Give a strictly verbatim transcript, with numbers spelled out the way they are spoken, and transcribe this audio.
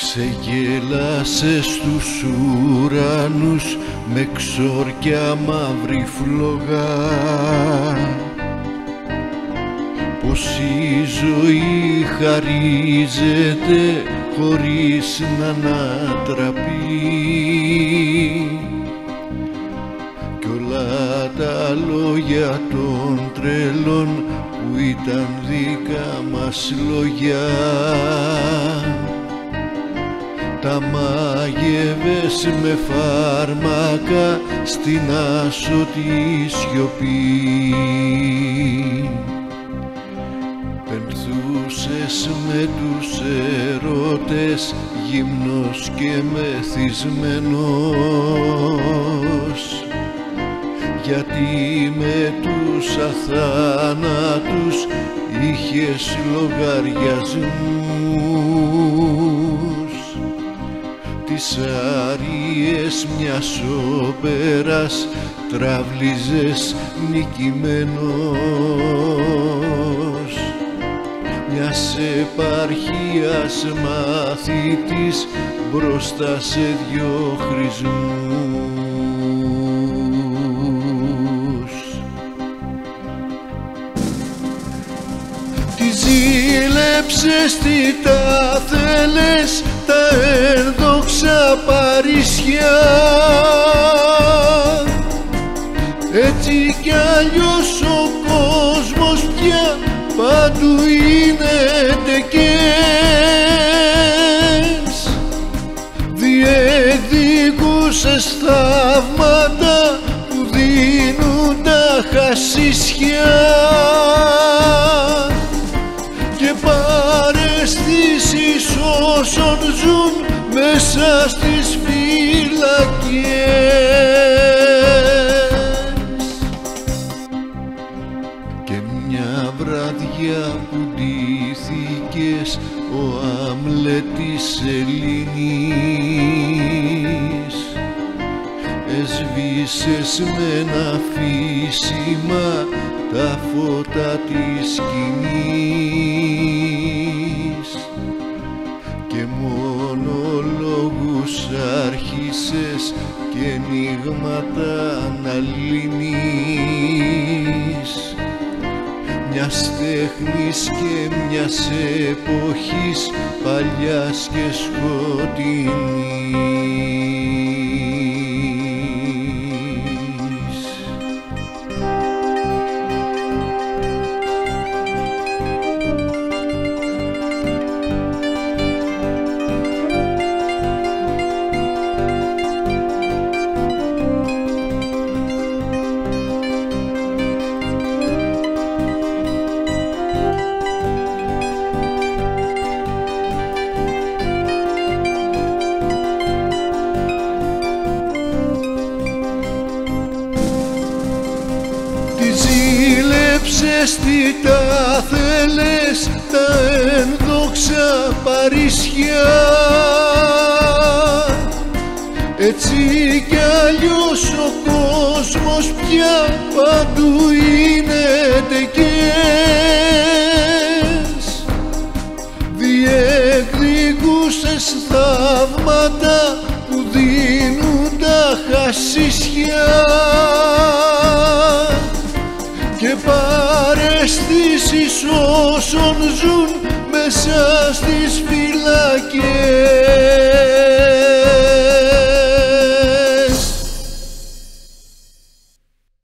Ξεγέλασε στους ουρανούς με ξόρκια μαύρη φλόγα, πως η ζωή χαρίζεται χωρίς να ανατραπεί, κι όλα τα λόγια των τρελών που ήταν δικά μας λόγια τα μάγευες με φάρμακα στην άσωτη σιωπή. Πενθούσες με τους ερώτες γυμνός και μεθυσμένος, γιατί με τους αθάνατους είχες λογαριασμούς, τις άριες μιας όπερας τραυλίζες νικημένος, μιας επαρχίας μαθητής μπροστά σε δυο χρησμούς. Τι ζήλεψες, τι τα θέλες, τα ένδοξα Παρίσια, έτσι κι αλλιώς ο κόσμος πια παντού είναι τεκές. Διεκδικούσες θαύματα που δίνουν τα χασίσια και παραισθήσεις όσων ζουν μέσα στις φυλακές. Και μια βραδιά που ντύθηκες ο Άμλετ της Ελλήνης, εσβήσες με ένα φύσιμα τα φώτα της σκηνής και μονολόγους άρχισες και ενίγματα να λύνεις, μιας τέχνης και μιας εποχής παλιάς και σκοτεινής. Ζήλεψες, τι τα θέλες, τα ένδοξα Παρίσια, έτσι κι αλλιώς ο κόσμος πια παντού είναι τεκές. Διεκδικούσες θαύματα που δίνουν τα χασίσια και παραισθήσεις όσων ζουν μέσα στις φυλακές.